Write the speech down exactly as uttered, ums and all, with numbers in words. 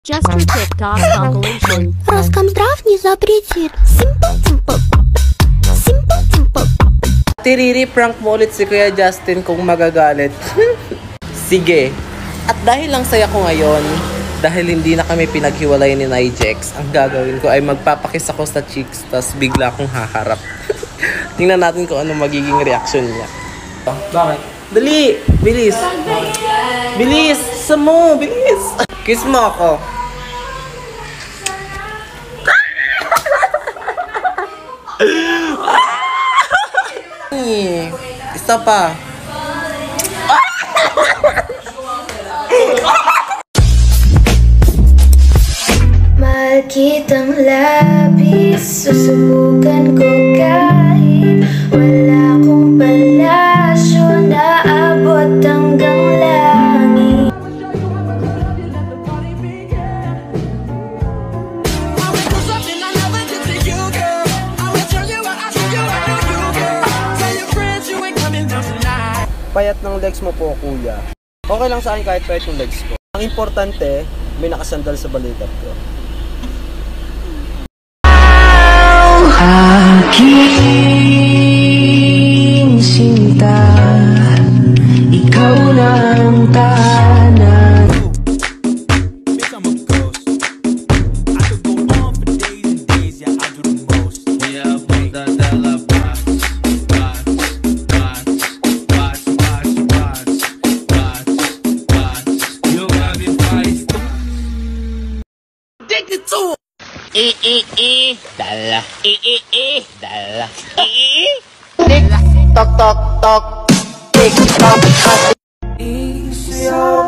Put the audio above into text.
Just your TikTok compilation. Роскомздрав не запретит. Simple-simple. Simple-simple. Tiriri, prank mo ulit si Kuya Justin kung magagalit. Sige. At dahil lang saya ko ngayon, dahil hindi na kami pinaghiwalay ni Nijex, ang gagawin ko ay magpapakiss ako sa cheeks, tas bigla akong haharap. Tingnan natin kung ano magiging reaction niya. Oh, bakit? Dali! Bilis! Bilis! Samo! Bilis! Kiss mo ako! Isa pa! Mahal kitang labis, susubukan ko kahit wala akong palasyo na abot hanggang langit. Payat ng legs mo po, kuya. Okay lang sa akin kahit payat yung legs ko. Ang importante, may nakasandal sa balikat ko. Aking sinta, ikaw na ang tahanan. E e e dala e e e dala e e tik tok tok tok tik tok.